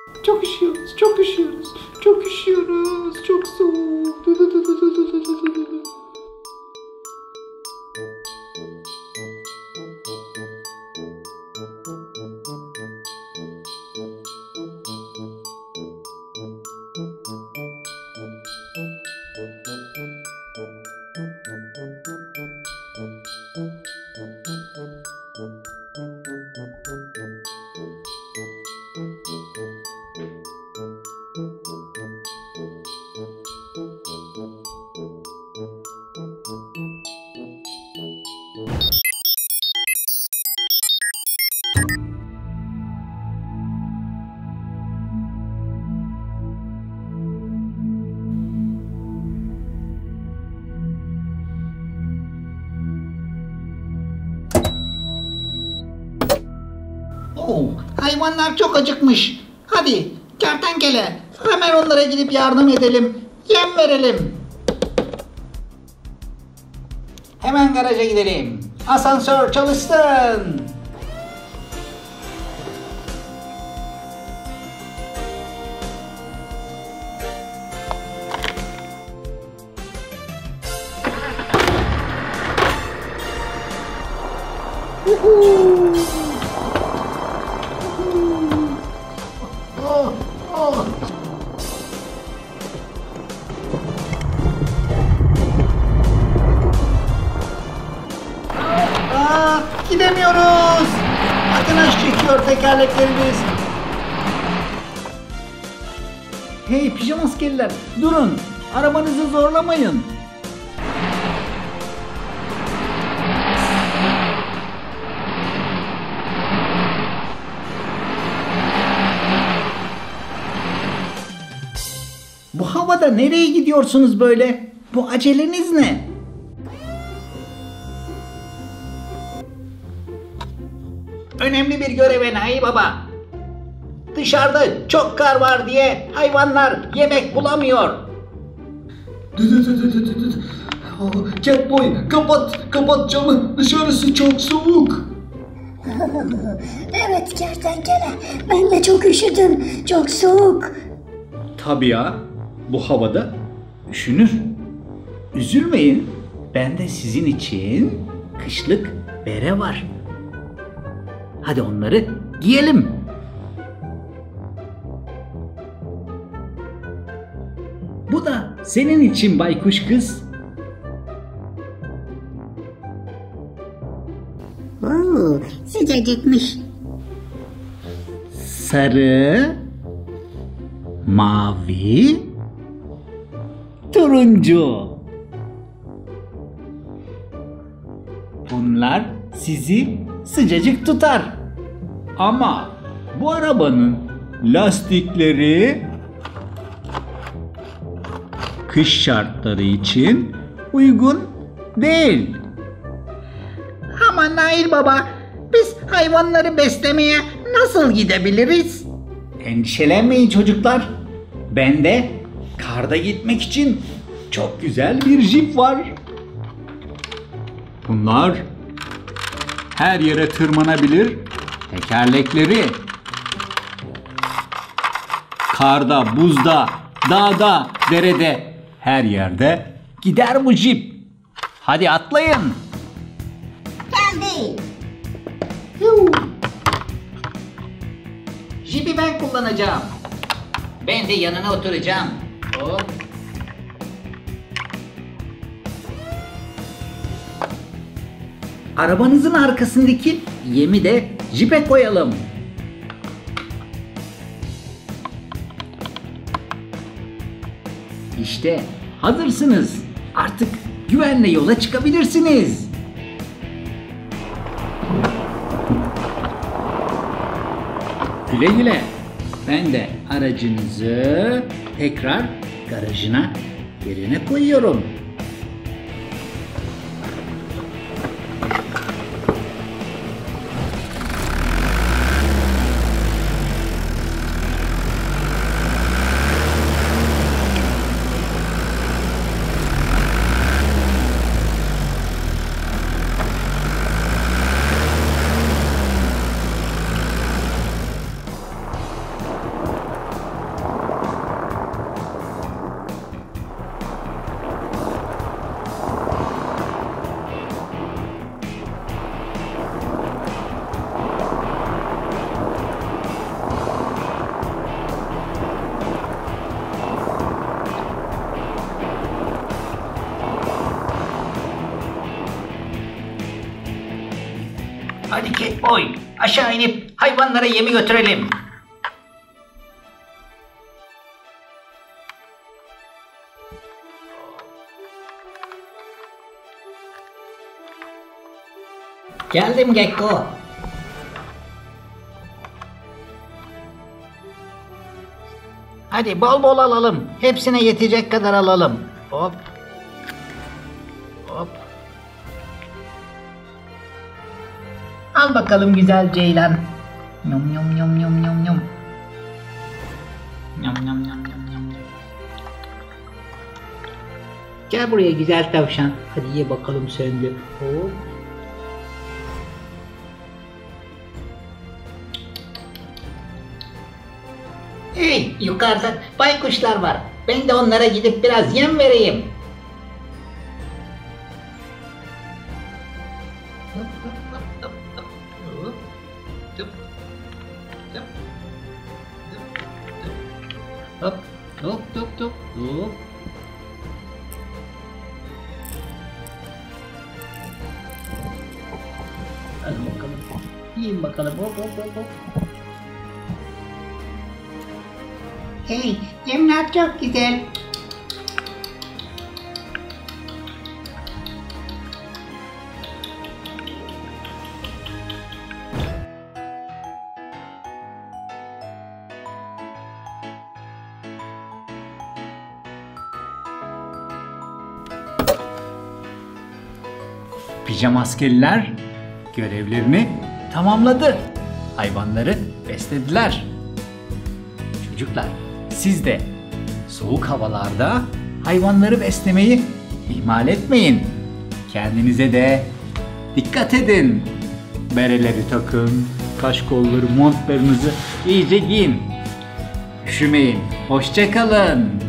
Çok üşüyoruz, çok üşüyoruz, çok üşüyoruz, çok soğuk. Hayvanlar çok acıkmış. Hadi kertenkele, hemen onlara gidip yardım edelim. Yem verelim. Hemen garaja gidelim. Asansör çalışsın. Gidemiyoruz. Ateş çekiyor tekerleklerimiz. Hey pijama askeriler, durun. Arabanızı zorlamayın. Bu havada nereye gidiyorsunuz böyle? Bu aceleniz ne? Önemli bir göreve Nail Baba. Dışarıda çok kar var diye hayvanlar yemek bulamıyor. Catboy, kapat camı. Dışarısı çok soğuk. Evet kertenkele, ben de çok üşüdüm, çok soğuk. Tabii ya, bu havada üşünür. Üzülmeyin, bende sizin için kışlık bere var. Hadi onları giyelim. Bu da senin için baykuş kız. Sıcacıkmış. Sarı, mavi, turuncu. Bunlar sizi sıcacık tutar. Ama bu arabanın lastikleri kış şartları için uygun değil. Ama Nail Baba, biz hayvanları beslemeye nasıl gidebiliriz? Endişelenmeyin çocuklar. Bende karda gitmek için çok güzel bir jip var. Bunlar her yere tırmanabilir. Tekerlekleri karda, buzda, dağda, derede, her yerde gider bu jip. Hadi atlayın. Geldi. Jipi ben kullanacağım. Ben de yanına oturacağım. Hop. Arabanızın arkasındaki yemi de jipe koyalım. İşte hazırsınız. Artık güvenle yola çıkabilirsiniz. Güle güle. Ben de aracınızı tekrar garajına yerine koyuyorum. Hadi Catboy, aşağı inip hayvanlara yemi götürelim. Geldim Gekko. Hadi bol bol alalım. Hepsine yetecek kadar alalım. Hop. Hop. Al bakalım güzel ceylan. Yum yum yum yum yum yum. Yum yum yum yum yum. Gel buraya güzel tavşan. Hadi ye bakalım sen de. Hop. Hey, yukarıda baykuşlar var. Ben de onlara gidip biraz yem vereyim. Hop, hop, hop, hop, hop. Hadi bakalım. Yiyin bakalım. Hop, hop, hop, hop. Hey, yemler çok güzel. Pijama askerler görevlerini tamamladı. Hayvanları beslediler. Çocuklar, siz de soğuk havalarda hayvanları beslemeyi ihmal etmeyin. Kendinize de dikkat edin. Bereleri takın, kaş kolları, montlarınızı iyice giyin. Üşümeyin. Hoşça kalın.